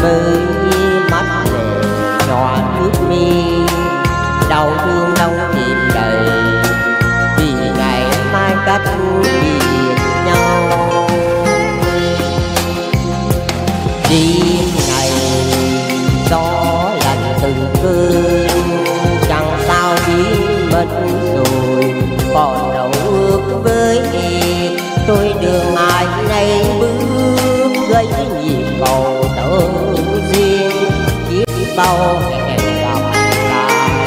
với mắt lệ nhòa nước mi, đau thương đau tim đầy vì ngày mai cách biệt nhau. Đêm ngày gió lạnh từng cơn, chẳng sao biến mất rồi còn đâu ước với tôi đường ai nay bước gây nhịp cầu tơ duyên kiếp bao hẹn gặp lại.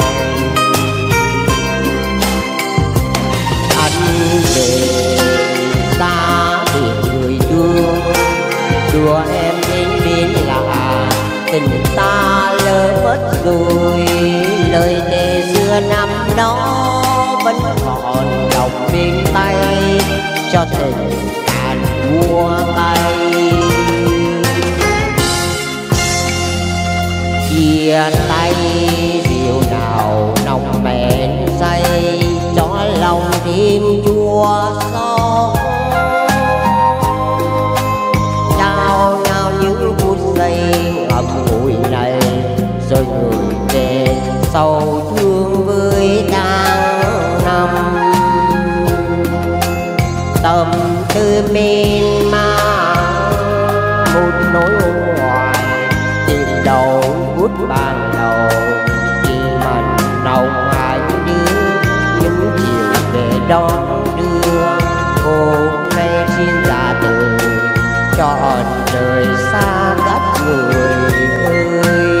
Anh về xa tìm người thương, đùa em đến bên lạ tình ta lỡ mất rồi, lời thề xưa năm đó vẫn còn đọng bên tay cho tình cạn vua tay. Chia tay rượu nào nồng mến say cho lòng tim chua xót, trao nhau những phút giây ngậm ngùi này rồi người về sầu thương với tháng năm. Tâm tư mênh mang một nỗi hoài tìm đầu phút ban đầu, khi mình nồng hai đứa những chiều về đón đưa. Hôm nay xin ra từ trọn đời xa cách người ơi.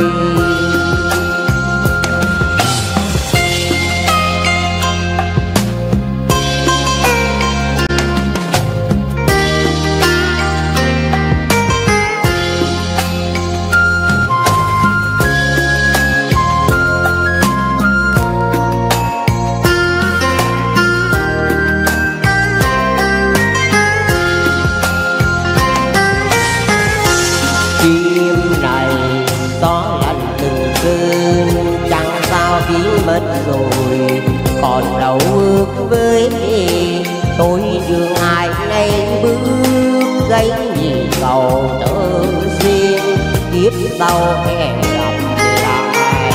Đêm này gió lạnh từng cơn, chẳng sao biến mất rồi còn đâu ước với tôi đường ai nay bước gây nhịp cầu tơ duyên kiếp sau hẹn gặp lại.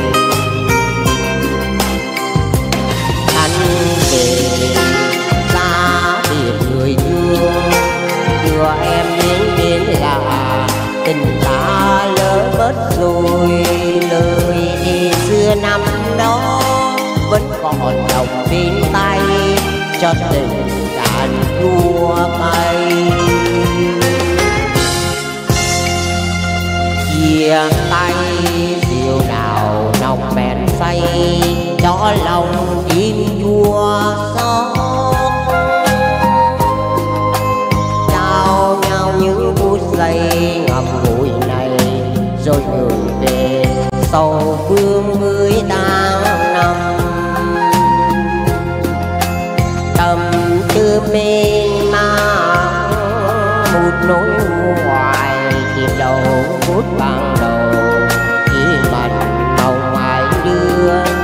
Anh về xa tìm người thương, đưa em đến bên lạ tình ta lỡ mất rồi, lời thì xưa năm đó vẫn còn đọng bên tay cho tình cạn chua cay. Chia tay rượu nào nồng bèn say cho lòng tim chua xót, trao nhau những phút giây ngậm ngùi này rồi người về sầu phương với tháng năm. Tâm tư mênh mang một nỗi hoài tìm đầu phút ban đầu, khi mình mong ai đưa